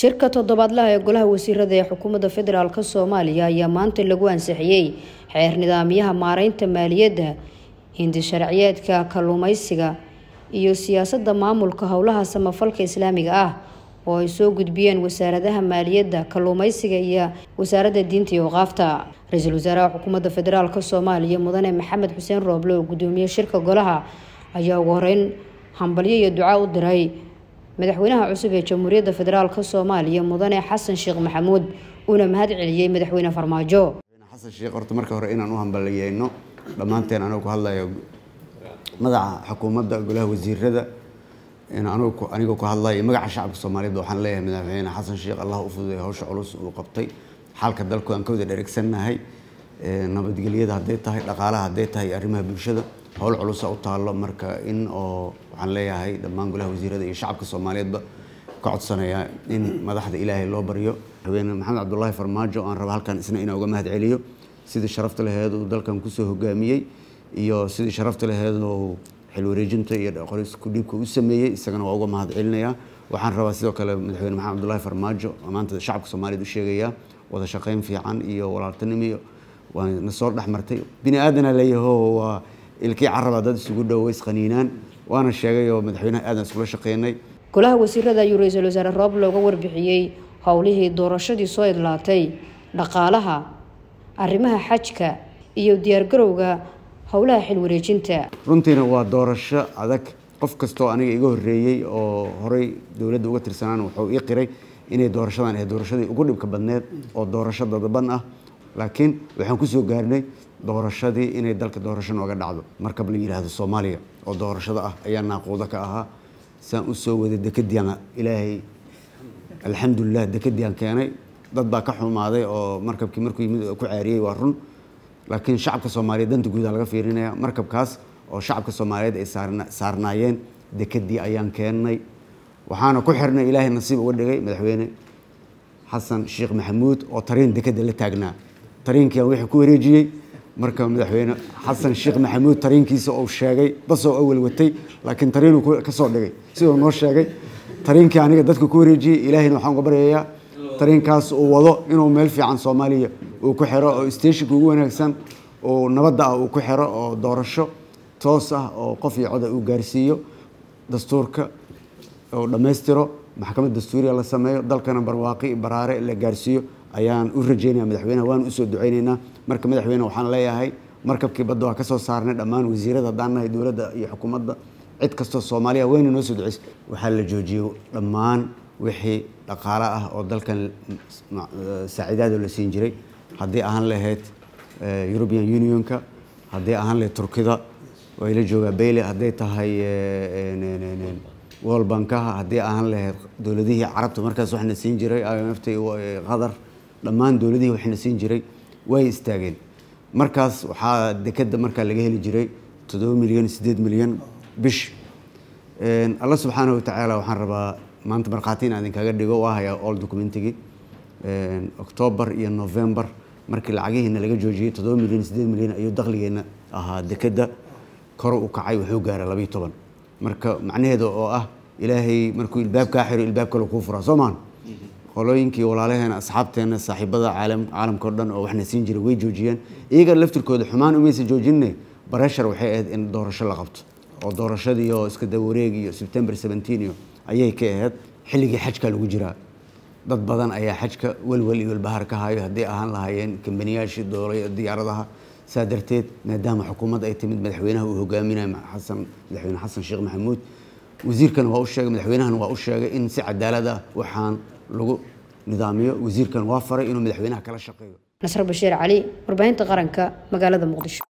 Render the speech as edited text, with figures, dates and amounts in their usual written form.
shirka toddobaadlaha ee golaha wasiirada ee xukuumadda federaalka Soomaaliya ayaa maanta lagu ansixiyay xeer nidaamyaha maareynta maaliyadda, hindi sharciyeedka kalluumaysiga iyo siyaasadda maamulka howlaha samafalka Islaamiga ah oo ay soo gudbiyeen wasaaradaha maaliyadda, kalluumaysiga iyo wasaaradda diinta iyo waqaafta. Ra'iisul Wasaaraha Xukuumadda Federaalka Soomaaliya Mudane Maxamed Xuseen Rooble oo gudoomiye shirka golaha ayaa ugu horeyn hambalyo iyo duco u diray madaxweynaha cusub ee Jamhuuriyadda Federaalka Soomaaliya Mudane Xasan Sheekh Maxamuud una mahad celiyay madaxweyne Farmaajo. Xasan Sheekh horta marka hore inaan u hambalyeeyno dhamaanteen anagu ku hadlayo madaxa xukuumadda golaha wasiirada anigu ku hadlayo magaca shacabka Soomaaliyeed waxaan leeyahay madaxweyne Xasan Sheekh Allah u fududeeyo hawsha culus uu qabtay xalka dalku aan ka wada dhereegsanahay nabadgelyada haday tahay dhaqaalaha haday tahay arrimaha bulshada hawl culus u taalo marka in oo waxaan leeyahay dhammaan golaha wasiirada iyo shacabka Soomaaliyeedba ka codsanaya in madaxda Ilaahay loo bariyo haween Maxamed Cabdullaahi Farmaajo aan rabo halkan isna inaan uga mahad celiyo sidii sharafta lahayd uu dalkan ku soo hogaamiyay iyo sidii sharafta lahayd oo xil wareejinta iyo qoris ku dhibka u sameeyay isagana waa uga mahad celinaya waxaan rabaa sidoo kale madaxweyne Maxamed Cabdullaahi Farmaajo maanta shacabka Soomaaliyeed u sheegaya wada shaqeyn fiican iyo walaaltinimo waan soo dhaxmartay bini aadana leeyahay waa ilkii carrada dad isugu dhaweys qaniinaan waana sheegay oo madaxweynaha aadan isku shaqeynay golaha wasiirada iyo ra'iisul wasaare Rooble looga warbixiyay howlihii doorashadii soo idlaatay dhaqaalaha arrimaha xajka iyo diyaar garowga howlaha xil wareejinta runtiina waa doorasho adag qof kasto aniga iga horeeyay oo horay dawladda uga tirsanaan wuxuu ii qiray inay doorashadan ay doorashadii ugu dhibka badneed oo doorasho dadban ah laakiin waxaan ku soo gaarnay doorashadii inay dalka doorasho nooga dhacdo marka la yiraahdo Soomaaliya oo doorashada ah ayaa naaqooda ka ahaa saan u soo wada dekadiyana Ilaahay alxamdulillah dekadiyaan keenay dad baa ka xumaaday oo markabkii markuu yimid ku caariyay waa run laakiin shacabka Soomaaliyeed danta guud laga fiirinaya markabkaas oo shacabka Soomaaliyeed ay saarnaayeen dekadii ayaan keenay waxaana ku xirnay Ilaahay nasiib uga dhigay madaxweyne Xasan Sheekh Maxamuud oo tareen dekada la taagnaa tareenkii wixii ku wareejiyay marka madaxweyne Xasan Sheekh Maxamuud tareenkiisa oo sheegay bas oo awal watay laakiin tareen uu ka soo dhigay sidoo noo sheegay tareenkii aniga dadka ku wareejiyay Ilaahayna waxaan uga baryayaa tareenkaas uu wado inuu meel fiican Soomaaliya uu ku xiro oo station ugu wanaagsan oo nabadda ah uu ku xiro oo doorasho toos ah oo qof iyo cod uu gaarsiiyo dastuurka oo dhameystiro maxkamadda dastuuriga la sameeyo dalkana barwaaqi baraare la gaarsiiyo ayaan u rajeynayaa madaxweynaha waan u soo duceynaynaa marka madaxweyne waxaan leeyahay markabkii badda waa ka soo saarnay dhammaan wasiirada daanahay dawladda iyo xukuumadda cid kasto Soomaaliya wayna noo soo duceysay waxa la joojiyo dhammaan wixii dhaqaale ah oo dalkan saaciidada la siin jiray hadii aan lahayd European Unionka hadii aan lahayd Turkida way la joogaa Bailey hadii tahay World Bankaha hadii aan lahayd dawladihii Carabta markaas waxna siin jiray IMF iyo Qatar dhammaan dawladihii waxna siin jiray way istaageen markaas waxa dekada marka laga heli jiray 7 milyan 8 milyan bish Allah subhanahu wa ta'ala waxaan rabaa maanta marqaatiin aan kaga dhigo waa haya all documentigi October iyo November markii lacagihiina laga joojiyay 7 milyan 8 milyan ayuu dakhligeena ahaa dekada kor u kacay wuxuu gaaray 12 marka macnaheedu oo ah Ilaahay markuu ilbaabka xiro ilbaabka lagu furo Soomaan qolooyinkii walaalaheena asxaabteena saaxiibada caalamka dhan oo waxna siin jiray way joojiyeen iyaga laftirkooda xumaan uma sii joojinay barashar waxay ahayd in doorasho la qabto oo doorashadii oo iska dawareeg iyo September 17 ayay ka ahayd xilligii xajka lagu jiraa dad badan ayaa xajka walwal iyo bahar ka hayo hadii aan lahaayeen kambaniyashii diyaaradaha saadarteed maadaama xukuumadda ay timid madaxweynaha uu hogaaminayo madaxweyne Xasan Sheekh Maxamuud wasiirkan waa u sheegay madaxweynahan waa u sheegay in si cadaalad ah waxaan lagu nidaamiyo wasiirkan waa faray inuu madaxweynaha kala shaqeeyo Nasr Bashiir Cali warbaahinta qaranka magaalada Muqdisho.